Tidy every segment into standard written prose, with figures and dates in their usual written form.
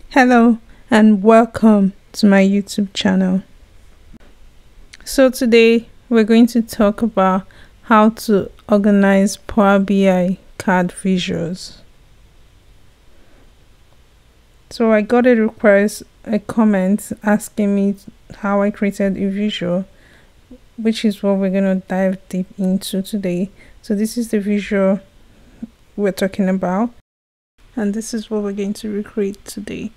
Hello and welcome to my YouTube channel. So today we're going to talk about how to organize Power BI card visuals. So I got a comment asking me how I created a visual, which is what we're going to dive deep into today. So this is the visual we're talking about, and this is what we're going to recreate today.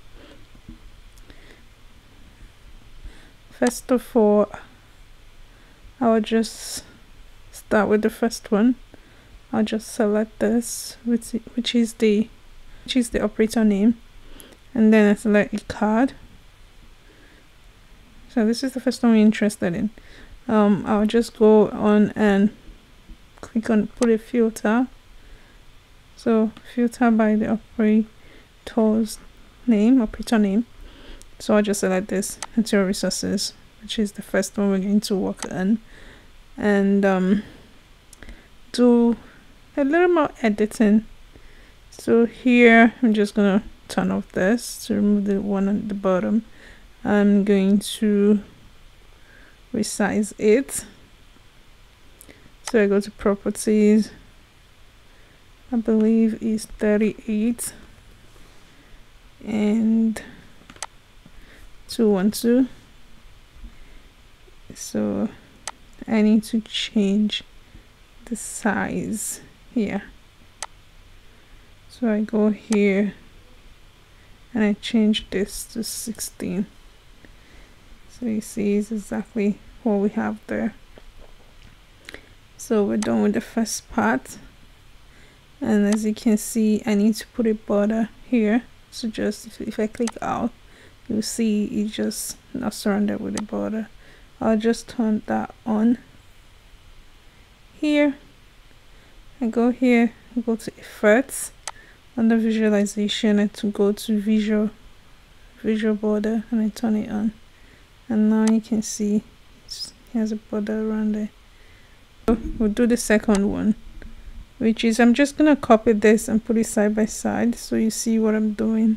First of all, I'll just start with the first one. I'll just select this, which is the operator name, and then I select a card. So this is the first one we're interested in. I'll just go on and click on put a filter. So filter by the operator name. So I'll just select this material resources, which is the first one we're going to work on, and do a little more editing. So here I'm just gonna turn off this to remove the one at the bottom. I'm going to resize it. So I go to properties. I believe is 38 and 212. So I need to change the size here. So I go here and I change this to 16. So you see it's exactly what we have there. So we're done with the first part, and as you can see I need to put a border here. So just if I click out, you'll see it's just not surrounded with a border. I'll just turn that on. Here I go here, go to effects, under visualization, and to go to visual border, and I turn it on, and now you can see it has a border around there. So we'll do the second one, which is I'm just gonna copy this and put it side by side so you see what I'm doing.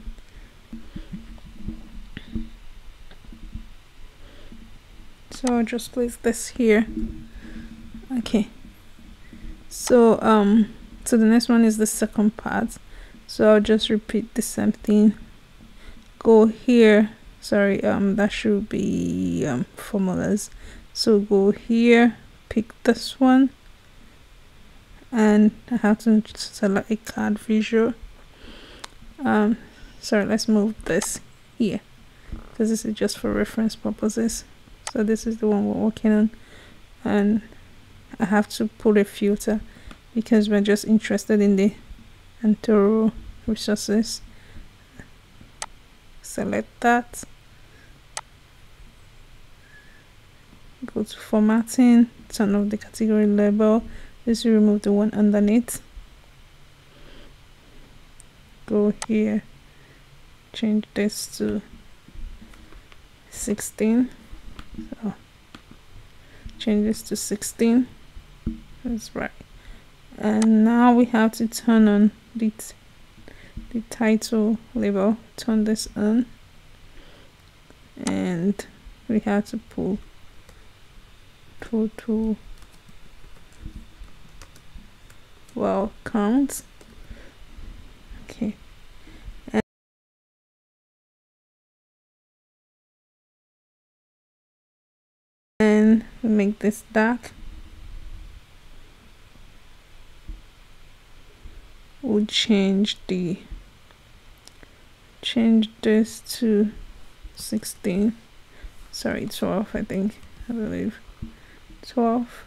So I'll just place this here. Okay, so so the next one is the second part. So I'll just repeat the same thing. Go here, sorry, that should be formulas. So go here, pick this one, and I have to select a card visual. Sorry, let's move this here because this is just for reference purposes. So this is the one we're working on, and I have to put a filter because we're just interested in the material resources. Select that, go to formatting, turn off the category label. This will remove the one underneath. Go here, change this to 16. So change this to 16. That's right. And now we have to turn on the title label. Turn this on, and we have to pull total well count. Okay, and we make this dark. We'll change this to 16. Sorry, 12. I believe 12.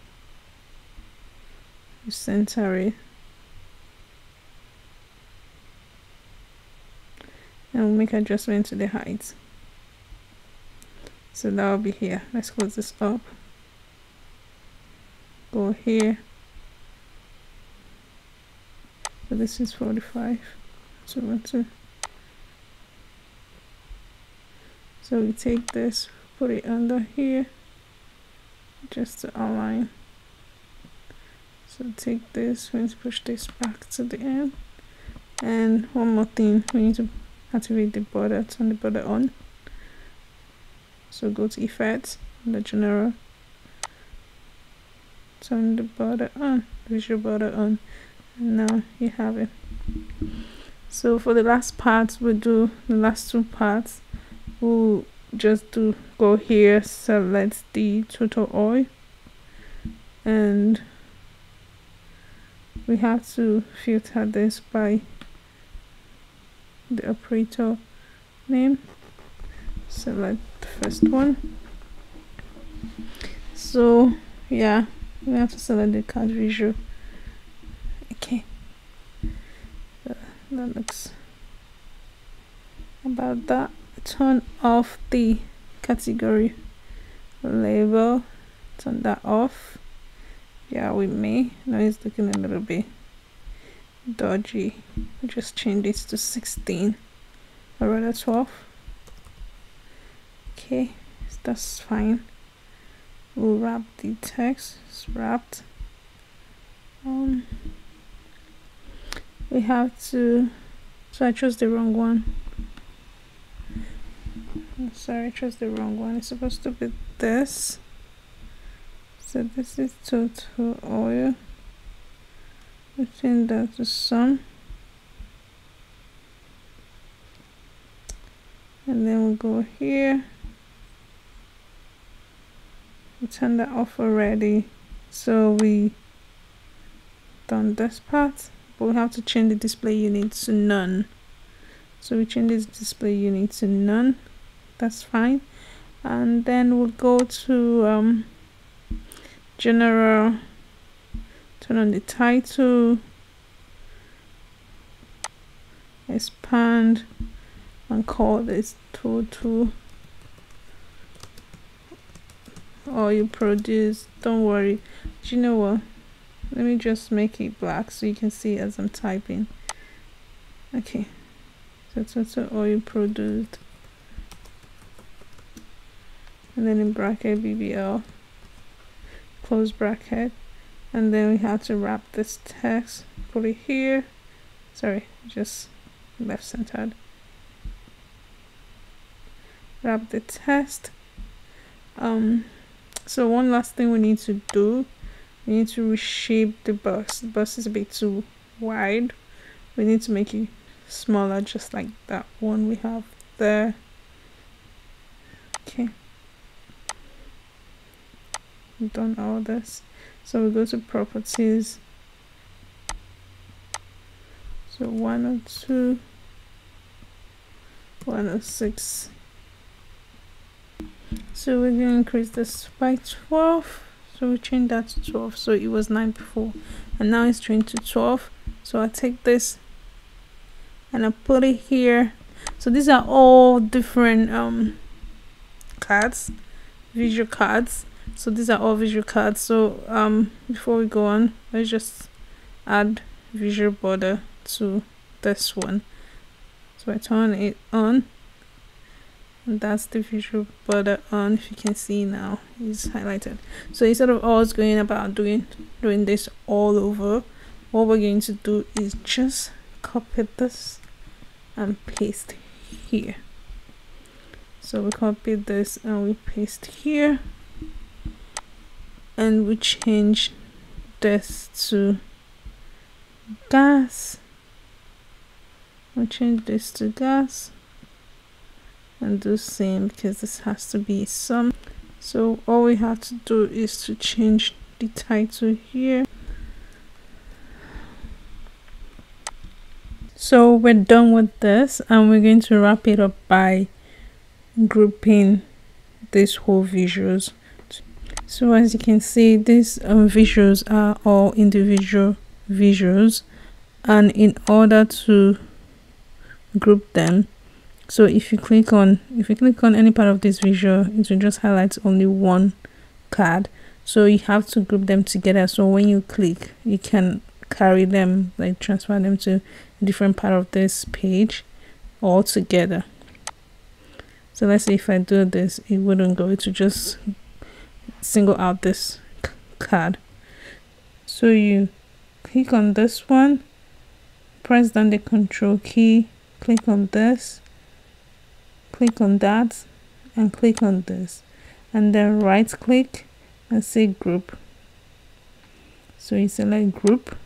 You center it, and we'll make adjustment to the height. So that will be here. Let's close this up. Go here. So this is 45. So we take this, put it under here just to align. So take this, we need to push this back to the end. And one more thing, we need to activate the border, turn the border on. So go to effects, the general, turn the border on, visual border on, and now you have it. So for the last part, we'll do the last two parts. We'll just go here, select the total oil, and we have to filter this by the operator name. Select the first one. So yeah, we have to select the card visual. Okay, that looks about that. Turn off the category label, turn that off. Yeah, with me now it's looking a little bit dodgy. Just change this to 16 or rather 12. Okay, that's fine. We'll wrap the text. It's wrapped. We have to, so I chose the wrong one. I'm sorry, I chose the wrong one. It's supposed to be this. So this is total oil. We change that to sum. And then we'll go here. We turn that off already. So we done this part, but we have to change the display unit to none. So we change this display unit to none. That's fine. And then we'll go to general, turn on the title, expand, and call this total oil produce. Don't worry, do you know what, let me just make it black so you can see as I'm typing. Okay, so total oil produced, and then in bracket BBL, close bracket, and then we have to wrap this text, put it here, sorry, just left centered, wrap the text. So one last thing we need to do, we need to reshape the bus. The bus is a bit too wide. We need to make it smaller, just like that one we have there. Okay, we've done all this. So we go to properties. So 102, 106. So we're going to increase this by 12. So we change that to 12. So it was 9 before, and now it's changed to 12. So I take this and I put it here. So these are all different cards, visual cards. So these are all visual cards. So before we go on, let's just add visual border to this one. So I turn it on, and that's the visual border on. If you can see now, it's highlighted. So instead of us going about doing this all over, what we're going to do is just copy this and paste here. So we copy this and we paste here, and we change this to gas. We'll change this to gas and do same, because this has to be sum. So all we have to do is to change the title here. So we're done with this, and we're going to wrap it up by grouping these whole visuals. So as you can see, these visuals are all individual visuals, and in order to group them, so if you click on any part of this visual, it will just highlight only one card. So you have to group them together, so when you click, you can carry them, like transfer them to a different part of this page all together. So let's say if I do this, it wouldn't go, it would just single out this card. So you click on this one, press down the control key, click on this, click on that and click on this, and then right click and say group. So you select group.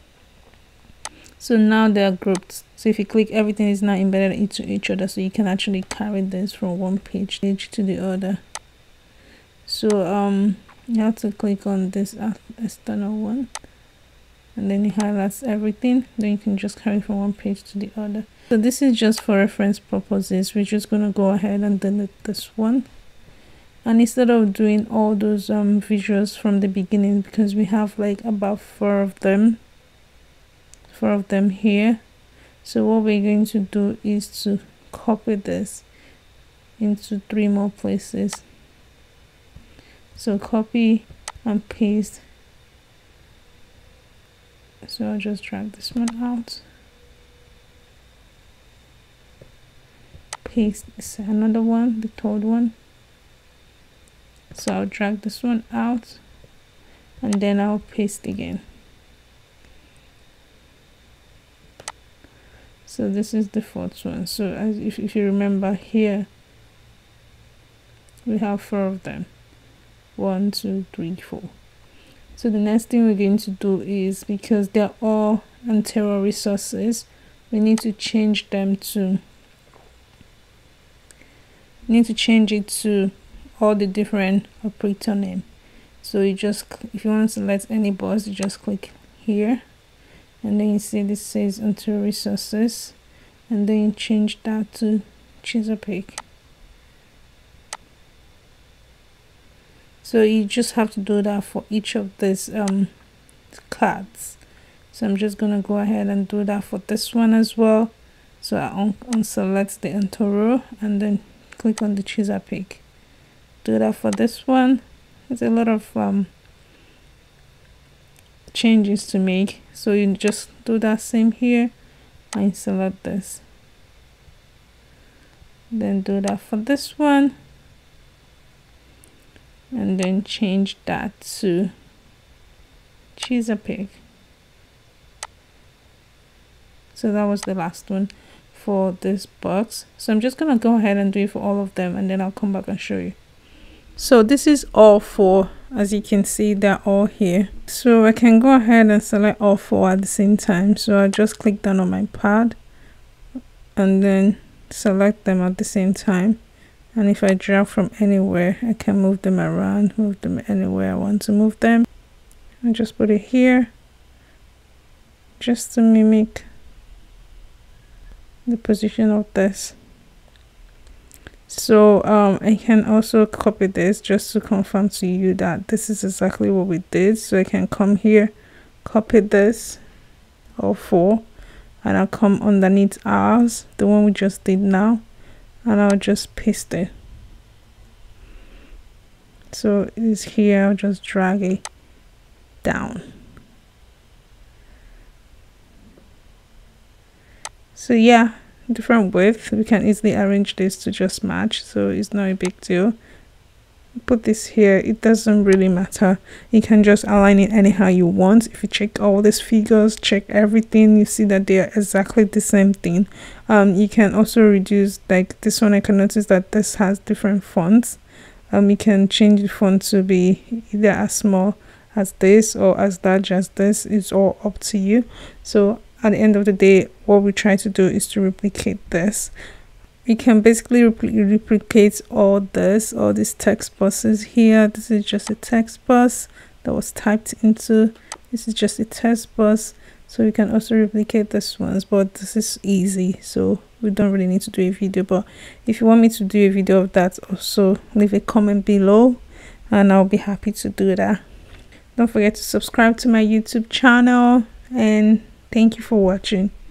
So now they are grouped. So if you click, everything is now embedded into each other, so you can actually carry this from one page to the other. So you have to click on this external one, and then it highlights everything. Then you can just carry from one page to the other. So this is just for reference purposes. We're just going to go ahead and delete this one. And instead of doing all those visuals from the beginning, because we have like about four of them here, so what we're going to do is to copy this into 3 more places. So copy and paste. So I'll just drag this one out, paste another one, the third one. So I'll drag this one out, and then I'll paste again. So this is the fourth one. So if you remember, here we have 4 of them. 1, 2, 3, 4. So the next thing we're going to do is, because they're all anterior resources, we need to change them to it to all the different operator name. So you just, if you want to select any box, you just click here, and then you see this says anterior resources, and then you change that to Chesapeake. So you just have to do that for each of these cards. So I'm just gonna go ahead and do that for this one as well. So I unselect the anterior and then click on the Chesapeake. Do that for this one. There's a lot of changes to make, so you just do that same here and select this, then do that for this one, and then change that to Chesapeake. So that was the last one for this box. So I'm just gonna go ahead and do it for all of them, and then I'll come back and show you. So this is all 4. As you can see, they're all here. So I can go ahead and select all 4 at the same time. So I'll just click down on my pad and then select them at the same time. And if I drag from anywhere, I can move them around, move them anywhere I want to move them. I just put it here just to mimic the position of this. So I can also copy this just to confirm to you that this is exactly what we did. So I can come here, copy this, all 4, and I'll come underneath ours, the one we just did now, and I'll just paste it. So it is here. I'll just drag it down. So yeah, different width, we can easily arrange this to just match, so it's not a big deal. Put this here, it doesn't really matter. You can just align it anyhow you want. If you check all these figures, check everything, you see that they are exactly the same thing. You can also reduce, like this one, I can notice that this has different fonts. You can change the font to be either as small as this or as large as this. It's all up to you. So at the end of the day, what we try to do is to replicate this. We can basically replicate all these text boxes here. This is just a text box that was typed into. This is just a text box. So we can also replicate this ones, but this is easy, so we don't really need to do a video. But if you want me to do a video of that, also leave a comment below and I'll be happy to do that. Don't forget to subscribe to my YouTube channel, and thank you for watching.